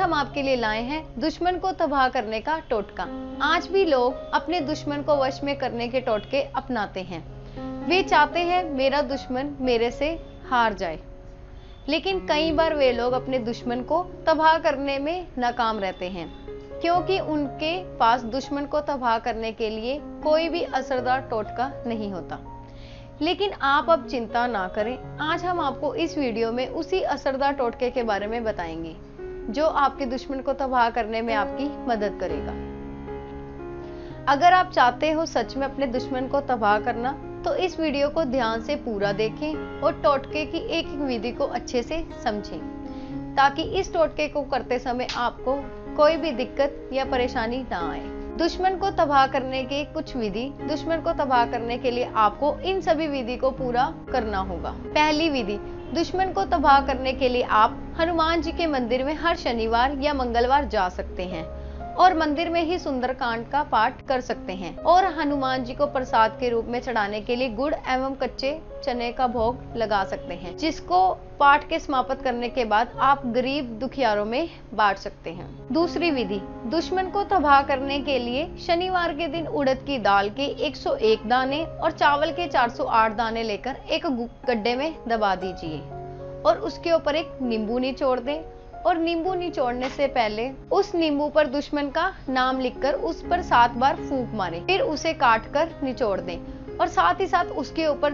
हम आपके लिए लाए हैं दुश्मन को तबाह करने का टोटका। आज भी लोग अपने दुश्मन को वश में करने के टोटके अपनाते हैं। वे चाहते हैं मेरा दुश्मन मेरे से हार जाए, लेकिन कई बार वे लोग अपने दुश्मन को तबाह करने में नाकाम रहते हैं, क्योंकि उनके पास दुश्मन को तबाह करने के लिए कोई भी असरदार टोटका नहीं होता। लेकिन आप अब चिंता ना करें, आज हम आपको इस वीडियो में उसी असरदार टोटके के बारे में बताएंगे जो आपके दुश्मन को तबाह करने में आपकी मदद करेगा। अगर आप चाहते हो सच में अपने दुश्मन को तबाह करना, तो इस वीडियो को ध्यान से पूरा देखें और टोटके की एक एक विधि को अच्छे से समझें, ताकि इस टोटके को करते समय आपको कोई भी दिक्कत या परेशानी ना आए। दुश्मन को तबाह करने की कुछ विधि। दुश्मन को तबाह करने के लिए आपको इन सभी विधि को पूरा करना होगा। पहली विधि, दुश्मन को तबाह करने के लिए आप हनुमान जी के मंदिर में हर शनिवार या मंगलवार जा सकते हैं और मंदिर में ही सुंदरकांड का पाठ कर सकते हैं और हनुमान जी को प्रसाद के रूप में चढ़ाने के लिए गुड़ एवं कच्चे चने का भोग लगा सकते हैं, जिसको पाठ के समाप्त करने के बाद आप गरीब दुखियारों में बांट सकते हैं। दूसरी विधि, दुश्मन को तबाह करने के लिए शनिवार के दिन उड़द की दाल के 101 दाने और चावल के 408 दाने लेकर एक गड्ढे में दबा दीजिए और उसके ऊपर एक नींबू निचोड़ दें और नींबू निचोड़ने से पहले उस नींबू पर दुश्मन का नाम लिखकर उस पर 7 बार फूंक मारें, फिर उसे काट कर निचोड़ दें और साथ ही साथ उसके ऊपर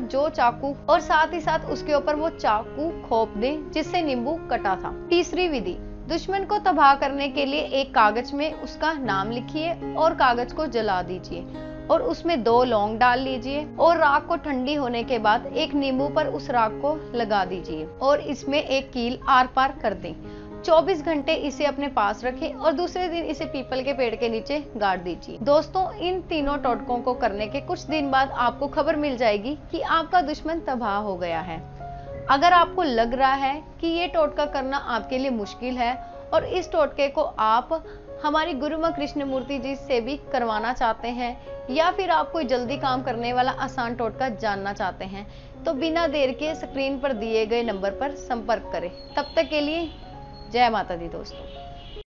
वो चाकू खोप दें जिससे नींबू कटा था। तीसरी विधि, दुश्मन को तबाह करने के लिए एक कागज में उसका नाम लिखिए और कागज को जला दीजिए और उसमें 2 लौंग डाल लीजिए और राख को ठंडी होने के बाद एक नींबू पर उस राख को लगा दीजिए और इसमें एक कील आर पार कर दें। 24 घंटे इसे अपने पास रखें और दूसरे दिन इसे पीपल के पेड़ के नीचे गाड़ दीजिए। दोस्तों, इन तीनों टोटकों को करने के कुछ दिन बाद आपको खबर मिल जाएगी कि आपका दुश्मन तबाह हो गया है। अगर आपको लग रहा है कि ये टोटका करना आपके लिए मुश्किल है और इस टोटके को आप हमारी गुरु मां कृष्णमूर्ति जी से भी करवाना चाहते हैं, या फिर आप कोई जल्दी काम करने वाला आसान टोटका जानना चाहते हैं, तो बिना देर के स्क्रीन पर दिए गए नंबर पर संपर्क करें। तब तक के लिए जय माता दी दोस्तों।